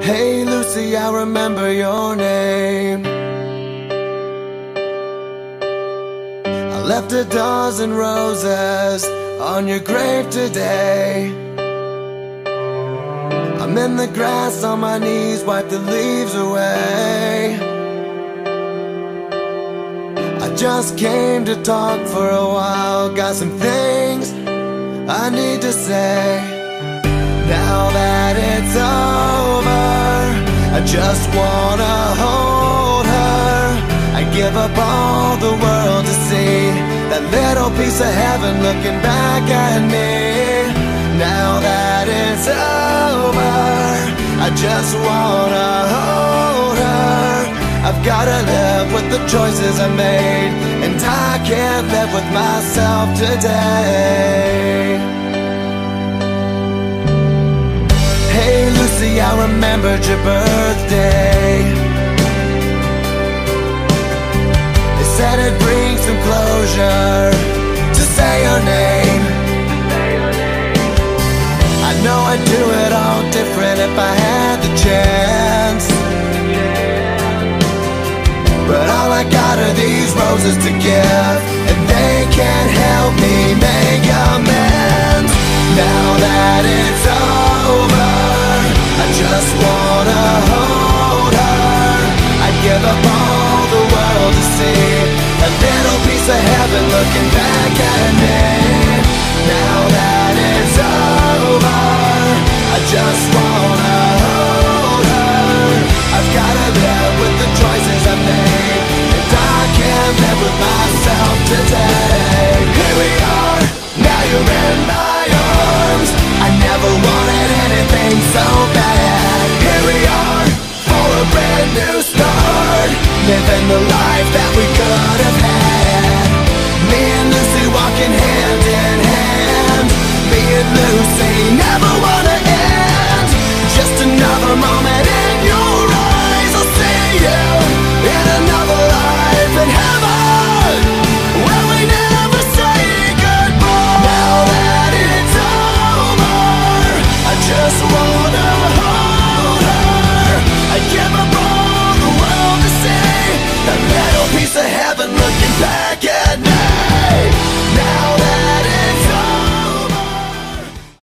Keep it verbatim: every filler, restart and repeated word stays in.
Hey Lucy, I remember your name. I left a dozen roses on your grave today. I'm in the grass on my knees, wipe the leaves away. I just came to talk for a while, got some things I need to say. Now that it's over, I just wanna hold her. I give up all the world to see that little piece of heaven looking back at me. Now that it's over, I just wanna hold her. I've gotta live with the choices I made, and I can't live with myself today. Hey Lucy, I remembered your birthday. They said it'd bring some closure to say your name. I know I'd do it all different if I had the chance, but all I got are these roses to give, and they can't help me make amends. Now that it's over, I just wanna hold her. I'd give up all the world to see a little piece of heaven looking back at me. Now that it's over, I just wanna hold her. I've gotta live with the choices I made, and I can't live with myself today. Here we are, now you're in my arms. I never wanted anything so bad. Here we are, for a brand new start, living the life that we could have had. Me and Lucy walking hand in hand. Me and Lucy never wanna end. Just another moment in your eyes. I'll see you in another life in heaven.